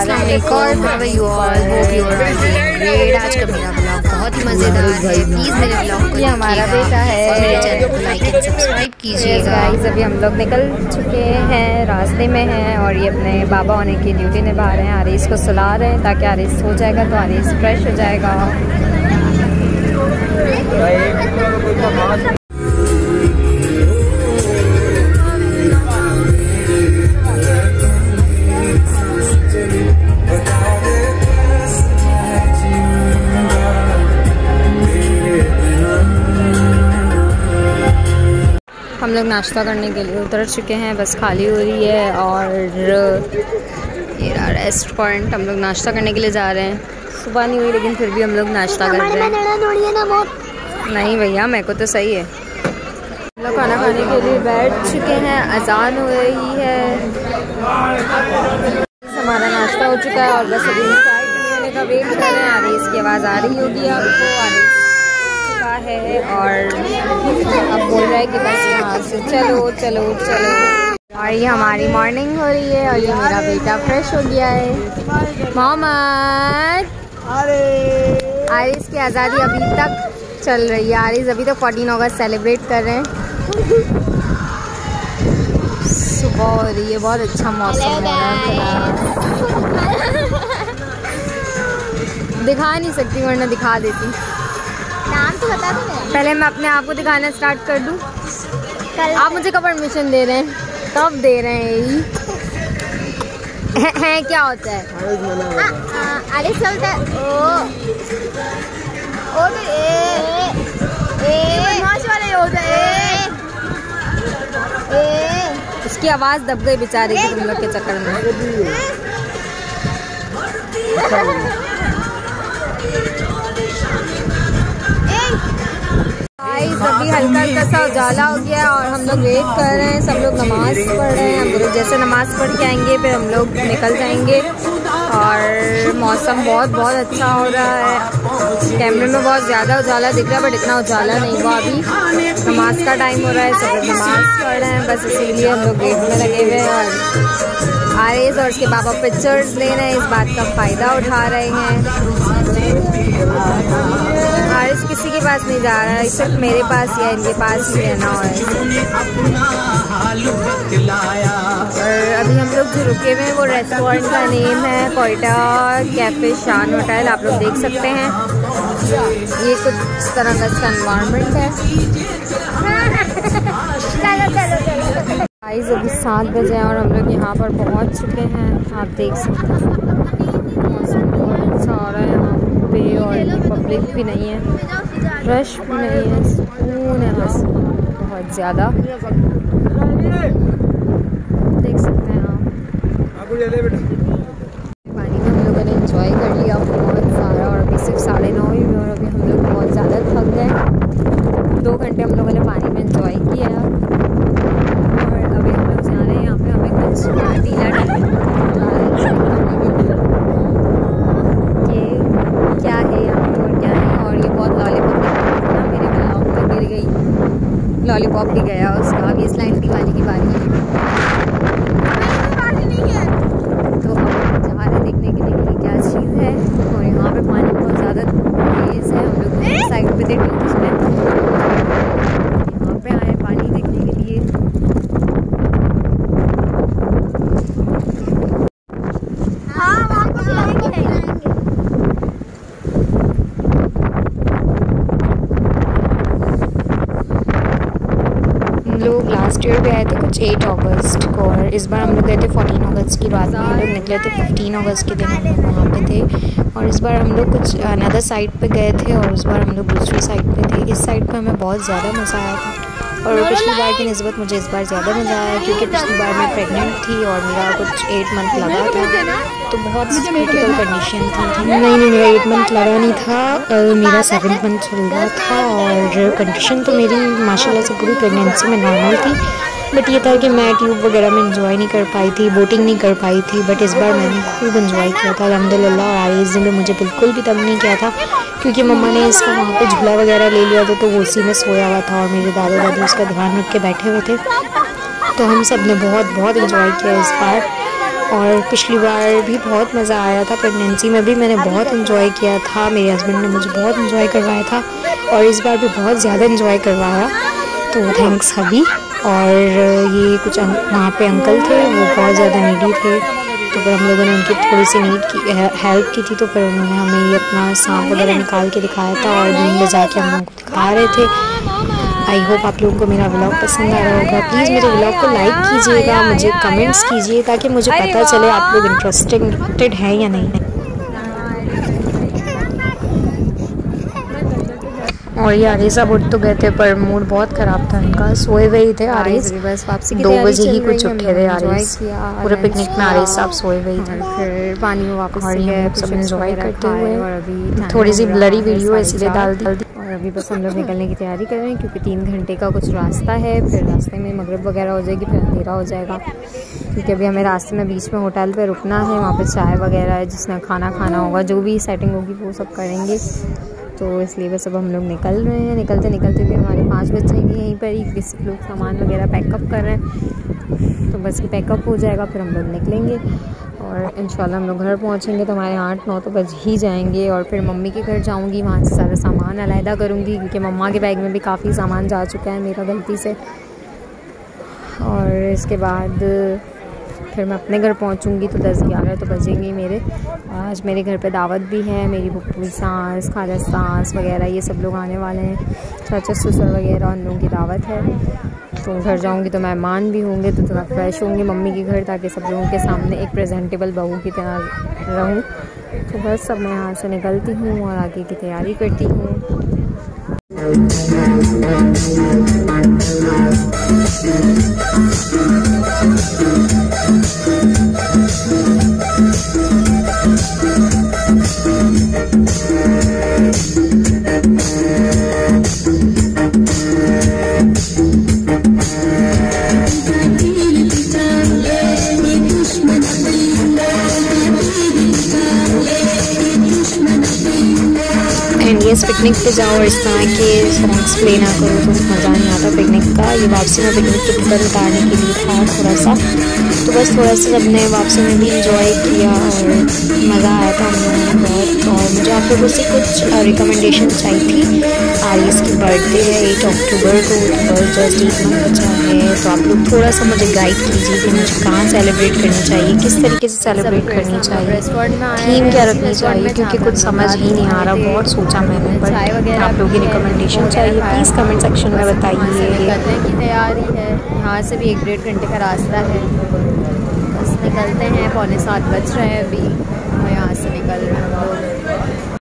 अस्सलाम वालेकुम, how are you all, hope you are doing great. आज का मेरा ब्लॉग बहुत ही मज़ेदार है। प्लीज़ मेरे ब्लॉग को ये हमारा बेटा है और मेरे चैनल को लाइक एंड सब्सक्राइब कीजिएगा। गाइस अभी हम लोग निकल चुके हैं, रास्ते में हैं और ये अपने बाबा होने की ड्यूटी निभा रहे हैं। आरिस को सुला रहे हैं ताकि आरिस सो जाएगा तो आरिस फ्रेश हो जाएगा। हम लोग नाश्ता करने के लिए उतर चुके हैं, बस खाली हो रही है और ये रहा रेस्टोरेंट। हम लोग नाश्ता करने के लिए जा रहे हैं। सुबह नहीं हुई लेकिन फिर भी हम लोग नाश्ता कर रहे हैं। नहीं भैया मेरे को तो सही है। हम लोग खाना खाने के लिए बैठ चुके हैं, अजान हो रही है। हमारा नाश्ता हो चुका है और बस अभी चाय पीने का वेट कर रहे हैं। आरिस की आवाज़ आ रही होगी आपको, आरिस है और अब बोल रहा है कि बस यहाँ से चलो चलो चलो। और ये हमारी मॉर्निंग हो रही है और ये मेरा बेटा फ्रेश हो गया है। मोहम्मद आरिस की आज़ादी अभी तक चल रही है। आरिस अभी तक 14 अगस्त सेलिब्रेट कर रहे हैं। सुबह हो रही है, बहुत अच्छा मौसम है। दिखा नहीं सकती वरना दिखा देती। नाम तो बता दो। पहले मैं अपने आप को दिखाना स्टार्ट कर दूं। आप मुझे कब परमिशन दे रहे हैं? कब दे रहे हैं? है क्या होता है? अरे चलता है। ओ वाले होता है। उसकी आवाज़ दब गई बेचारे की तुम लोग के चक्कर में। अभी हल्का हल्का सा उजाला हो गया और हम लोग वेट कर रहे हैं। सब लोग नमाज़ पढ़ रहे हैं। हम लोग जैसे नमाज़ पढ़ के आएंगे फिर हम लोग निकल जाएंगे। और मौसम बहुत अच्छा हो रहा है। कैमरे में बहुत ज़्यादा उजाला दिख रहा है बट इतना उजाला नहीं हुआ। अभी नमाज का टाइम हो रहा है, सब लोग नमाज़ पढ़ रहे हैं, बस इसीलिए हम लोग गेट में लगे हुए हैं। और आरिस और उसके पापा पिक्चर्स ले रहे हैं, इस बात का फ़ायदा उठा रहे हैं। आरिस किसी के पास नहीं जा रहा है, सिर्फ मेरे पास या इनके पास ही रहना है। और अभी हम लोग जो रुके हुए हैं वो रेस्टोरेंट का नेम है कोयटा कैफ़े शान होटल। आप लोग देख सकते हैं ये कुछ इस तरह का इसका एनवायरनमेंट है। गाइस अभी 7 बजे हैं और हम लोग यहाँ पर पहुँच चुके हैं। आप देख सकते हैं मौसम बहुत अच्छा हो रहा है यहाँ पे और पब्लिक भी नहीं है, रश भी नहीं है, सुकून है बस बहुत ज़्यादा। देख सकते हैं आप। पानी में हम लोगों ने एंजॉय कर लिया बहुत सारा और अभी सिर्फ 9:30 ही हुए और अभी हम लोग बहुत ज़्यादा थक गए। 2 घंटे हम लोगों ने पानी में एंजॉय किया और अभी हम लोग जा रहे हैं। यहाँ पे हमें कुछ टीला क्या है यहाँ पे और क्या है। और ये बहुत लॉलीपॉप ना मेरे ब्लॉग में गिर गई, लॉलीपॉप भी गया उसका। अभी इस लाइन वाली की बारी है तो हम जा रहे देखने के लिए क्या चीज़ है। और यहाँ पे पानी बहुत ज़्यादा तेज़ है। हम लोग साइड पे थे बीच में, यहाँ पे आए पानी देखने के लिए। लोग लास्ट ईयर भी आए थे कुछ 8 अगस्त को और इस बार हम लोग गए थे 14 अगस्त की रात में। हम लोग निकले थे 15 अगस्त के दिन हम लोग वहाँ पे थे। और इस बार हम लोग कुछ अनदर साइड पे गए थे और इस बार हम लोग दूसरी साइड पे थे। इस साइड पे हमें बहुत ज़्यादा मज़ा आया था और पिछली बार की निस्बत मुझे इस बार ज़्यादा मज़ा आया क्योंकि पिछली बार मैं प्रेग्नेंट थी और मेरा कुछ 8 मंथ लगा था तो बहुत क्रिटिकल कंडीशन थी। नहीं मेरा 8 मंथ लगा नहीं था, मेरा 7 मंथ चल रहा था और कंडीशन तो मेरी माशाल्लाह से पूरी प्रेगनेंसी में नॉर्मल थी। बट ये था कि मैं ट्यूब वगैरह में एंजॉय नहीं कर पाई थी, बोटिंग नहीं कर पाई थी। बट इस बार मैंने खूब एंजॉय किया था अल्हम्दुलिल्लाह। और आरिस ने मुझे बिल्कुल भी तंग नहीं किया था क्योंकि मम्मा ने इसका वहाँ पे झूला वगैरह ले लिया था तो वो उसी में सोया हुआ था और मेरे दादा दादी उसका ध्यान रख के बैठे हुए थे। तो हम सब ने बहुत एंजॉय किया इस बार। और पिछली बार भी बहुत मज़ा आया था प्रेगनेंसी में भी, मैंने बहुत इन्जॉय किया था, मेरे हस्बैंड ने मुझे बहुत इन्जॉय करवाया था और इस बार भी बहुत ज़्यादा इन्जॉय करवाया, तो थैंक्स हबी। और ये कुछ वहाँ पे अंकल थे, वो बहुत ज़्यादा नीडी थे, तो फिर हम लोगों ने उनकी थोड़ी सी हेल्प की थी, तो फिर उन्होंने हमें ये अपना सांप वगैरह निकाल के दिखाया था और बीन बजा के हम लोगों को दिखा रहे थे। आई होप आप लोगों को मेरा व्लॉग पसंद आ रहा होगा। प्लीज़ मेरे व्लॉग को लाइक कीजिएगा, मुझे कमेंट्स कीजिए ताकि मुझे पता चले आप लोग इंटरेस्टेड हैं या नहीं। और ये आरिसा उठ तो गए थे पर मूड बहुत ख़राब था इनका, सोए हुए ही थे आरिस, बस वापसी 2 बजे ही कुछ उठे थे आरिस, पूरे पिकनिक में आरिस साहब सोए हुए थे। फिर पानी में वापस सब एंजॉय करते हुए, और अभी थोड़ी सी ब्लरी वीडियो इसीलिए डाल दी। और अभी बस हम लोग निकलने की तैयारी कर रहे हैं क्योंकि 3 घंटे का कुछ रास्ता है, फिर रास्ते में मगरिब वगैरह हो जाएगी, फिर अंधेरा हो जाएगा, क्योंकि अभी हमें रास्ते में बीच में होटल पे रुकना है, वहाँ पे चाय वगैरह है, जिसमें खाना खाना होगा, जो भी सेटिंग होगी वो सब करेंगे, तो इसलिए बस अब हम लोग निकल रहे हैं। निकलते निकलते भी हमारे 5 बज जाएंगे यहीं पर ही, किसी लोग सामान वगैरह पैकअप कर रहे हैं, तो बस पैकअप हो जाएगा फिर हम लोग निकलेंगे और इंशाल्लाह हम लोग घर पहुंचेंगे तो हमारे 8-9 तो बज ही जाएंगे। और फिर मम्मी के घर जाऊंगी, वहाँ से सारा सामान अलहदा करूँगी क्योंकि मम्मा के बैग में भी काफ़ी सामान जा चुका है मेरा गलती से। और इसके बाद फिर मैं अपने घर पहुंचूंगी तो 10-11 तो बजेंगे मेरे। आज मेरे घर पे दावत भी है, मेरी बुप्पी सास, खाला सास वगैरह ये सब लोग आने वाले हैं, चाचा ससुर वगैरह, उन लोगों की दावत है, तो घर जाऊंगी तो मेहमान भी होंगे, तो थोड़ा फ्रेश होंगी मम्मी के घर ताकि सब लोगों के सामने एक प्रेजेंटेबल बहू की तरह रहूं। तो बस अब मैं यहाँ से निकलती हूँ और आगे की तैयारी करती हूँ। इस पिकनिक पे जाओ और इस तरह के सॉन्ग्स प्ले ना करो तो मज़ा नहीं आता पिकनिक का। ये वापसी में पिकनिक की टिकट उतारने के लिए था थोड़ा सा, तो बस थोड़ा सा सबने वापसी में भी इंजॉय किया और मज़ा आया था हम लोगों ने बहुत। और मुझे आप लोगों से कुछ रिकमेंडेशन चाहिए थी। आरिस की बर्थडे है 8 अक्टूबर को, तो जस्ट 1 मंथ बचा है, तो आप लोग थोड़ा सा मुझे गाइड कीजिए कि मुझे कहाँ सेलिब्रेट करनी चाहिए, किस तरीके से सेलिब्रेट करनी चाहिए, थीम क्या रखनी चाहिए, क्योंकि कुछ समझ ही नहीं आ रहा। बहुत सोचा मैंने, बट आप लोगों की रिकमेंडेशन चाहिए, प्लीज़ कमेंट सेक्शन में बताइए। निकलने की तैयारी है, यहाँ से भी 1-1.5 घंटे का रास्ता है, बस निकलते हैं, 6:45 बज रहे हैं अभी।